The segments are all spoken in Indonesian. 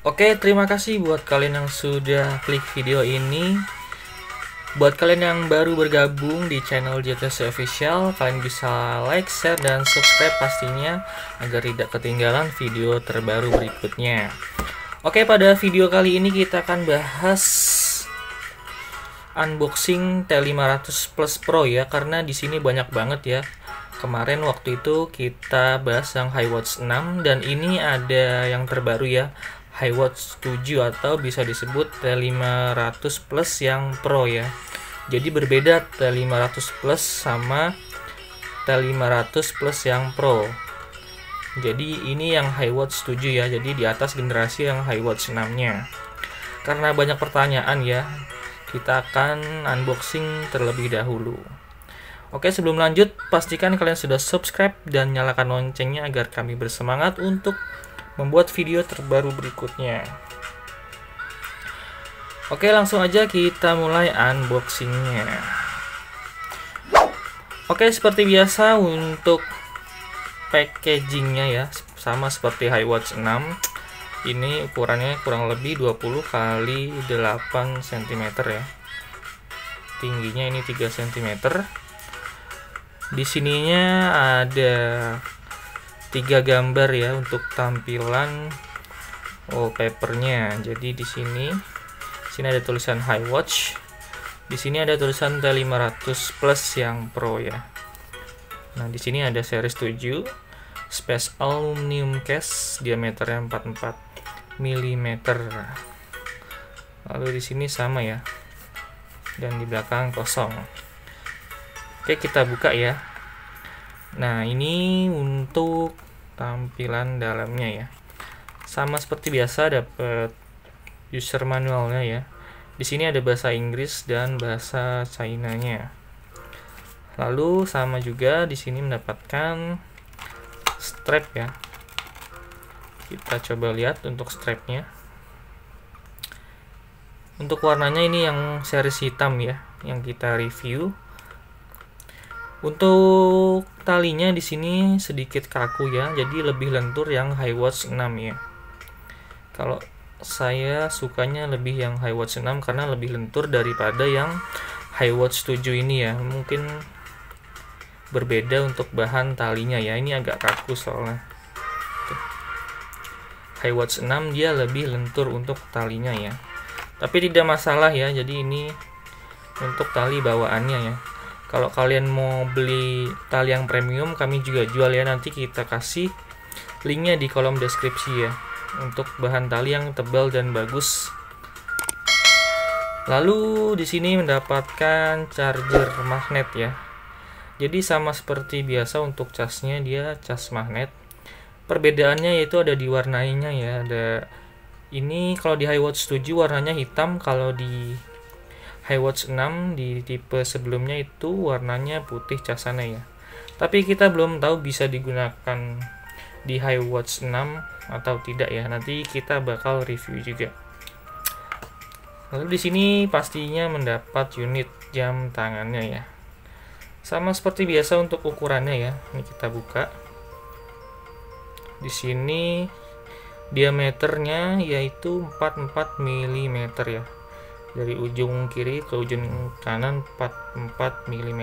Oke, terima kasih buat kalian yang sudah klik video ini. Buat kalian yang baru bergabung di channel JTC Official, kalian bisa like, share, dan subscribe pastinya agar tidak ketinggalan video terbaru berikutnya. Oke, pada video kali ini kita akan bahas unboxing T500 Plus Pro ya, karena di sini banyak banget ya. Kemarin waktu itu kita bahas yang HiWatch 6 dan ini ada yang terbaru ya, HiWatch 7 atau bisa disebut T500 Plus yang Pro ya. Jadi berbeda T500 Plus sama T500 Plus yang Pro. Jadi ini yang HiWatch 7 ya, jadi di atas generasi yang HiWatch 6-nya. Karena banyak pertanyaan ya, kita akan unboxing terlebih dahulu. Oke, sebelum lanjut, pastikan kalian sudah subscribe dan nyalakan loncengnya agar kami bersemangat untuk membuat video terbaru berikutnya. Oke, langsung aja kita mulai unboxingnya. Oke, seperti biasa untuk packagingnya ya, sama seperti HiWatch 6. Ini ukurannya kurang lebih 20 x 8 cm ya. Tingginya ini 3 cm. Di sininya ada 3 gambar ya untuk tampilan wallpapernya. Jadi di sini ada tulisan HiWatch. Di sini ada tulisan T500 Plus yang Pro ya. Nah, di sini ada series 7, space aluminium case, diameternya 44 mm. Lalu di sini sama ya. Dan di belakang kosong. Oke, kita buka ya. Nah, ini untuk tampilan dalamnya ya. Sama seperti biasa, dapat user manualnya ya. Di sini ada bahasa Inggris dan bahasa China-nya. Lalu sama juga di sini mendapatkan strap ya. Kita coba lihat untuk strapnya. Untuk warnanya ini yang series hitam ya, yang kita review. Untuk talinya di sini sedikit kaku ya, jadi lebih lentur yang HiWatch 6 ya. Kalau saya sukanya lebih yang HiWatch 6 karena lebih lentur daripada yang HiWatch 7 ini ya. Mungkin berbeda untuk bahan talinya ya. Ini agak kaku soalnya. HiWatch 6 dia lebih lentur untuk talinya ya. Tapi tidak masalah ya. Jadi ini untuk tali bawaannya ya. Kalau kalian mau beli tali yang premium, kami juga jual ya. Nanti kita kasih linknya di kolom deskripsi ya, untuk bahan tali yang tebal dan bagus. Lalu di sini mendapatkan charger magnet ya. Jadi sama seperti biasa untuk casnya, dia cas magnet. Perbedaannya yaitu ada di warnanya ya. Ada ini kalau di HiWatch 7 warnanya hitam, kalau di HiWatch 6 di tipe sebelumnya itu warnanya putih casannya ya. Tapi kita belum tahu bisa digunakan di HiWatch 6 atau tidak ya. Nanti kita bakal review juga. Lalu di sini pastinya mendapat unit jam tangannya ya. Sama seperti biasa untuk ukurannya ya. Ini kita buka. Di sini diameternya yaitu 44 mm ya. Dari ujung kiri ke ujung kanan 44 mm.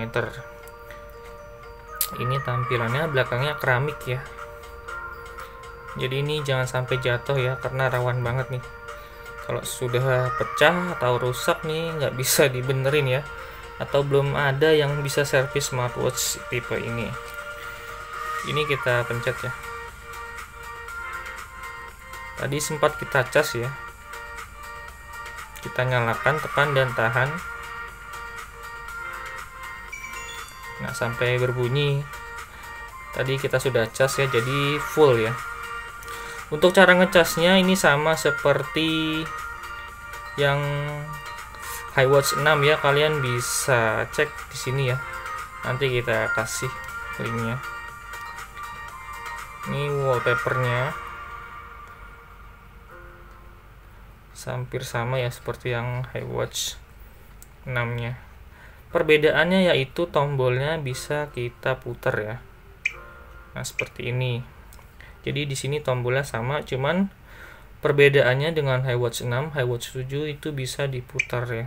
Ini tampilannya, belakangnya keramik ya. Jadi ini jangan sampai jatuh ya, karena rawan banget nih. Kalau sudah pecah atau rusak nih nggak bisa dibenerin ya. Atau belum ada yang bisa servis smartwatch tipe ini. Ini kita pencet ya. Tadi sempat kita cas ya. Kita nyalakan, tekan dan tahan. Nah, sampai berbunyi. Tadi kita sudah cas ya, jadi full ya. Untuk cara ngecasnya ini sama seperti yang HiWatch 6 ya. Kalian bisa cek di sini ya. Nanti kita kasih linknya. Ini wallpapernya. Hampir sama ya seperti yang HiWatch 6-nya. Perbedaannya yaitu tombolnya bisa kita putar ya. Nah, seperti ini. Jadi di sini tombolnya sama, cuman Perbedaannya dengan iWatch 6, iWatch 7 itu bisa diputar ya.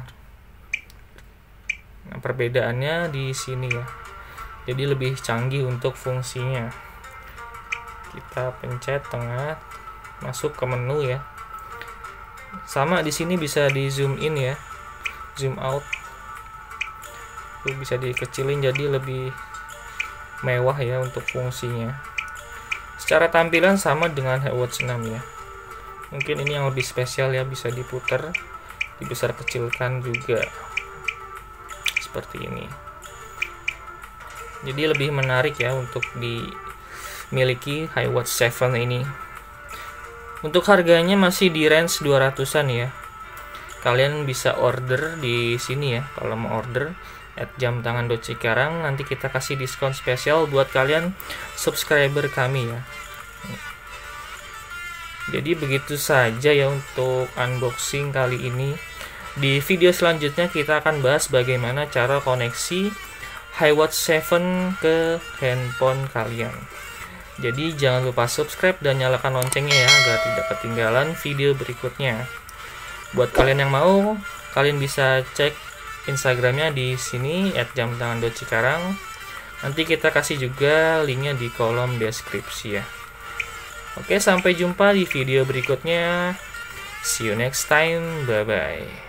Nah, perbedaannya di sini ya. Jadi lebih canggih untuk fungsinya. Kita pencet tengah, masuk ke menu ya. Sama di sini bisa di zoom in ya, zoom out. Itu bisa dikecilin jadi lebih mewah ya untuk fungsinya. Secara tampilan sama dengan iWatch 6 ya. Mungkin ini yang lebih spesial ya, bisa diputar, dibesar kecilkan juga. Seperti ini. Jadi lebih menarik ya untuk dimiliki iWatch 7 ini. Untuk harganya masih di range 200-an ya. Kalian bisa order di sini ya. Kalau mau order @jamtangan.cikarang, nanti kita kasih diskon spesial buat kalian subscriber kami ya. Jadi begitu saja ya untuk unboxing kali ini. Di video selanjutnya kita akan bahas bagaimana cara koneksi iWatch 7 ke handphone kalian. Jadi jangan lupa subscribe dan nyalakan loncengnya ya, agar tidak ketinggalan video berikutnya. Buat kalian yang mau, kalian bisa cek Instagramnya di sini @jamtangan.cikarang. Nanti kita kasih juga linknya di kolom deskripsi ya. Oke, sampai jumpa di video berikutnya. See you next time. Bye-bye.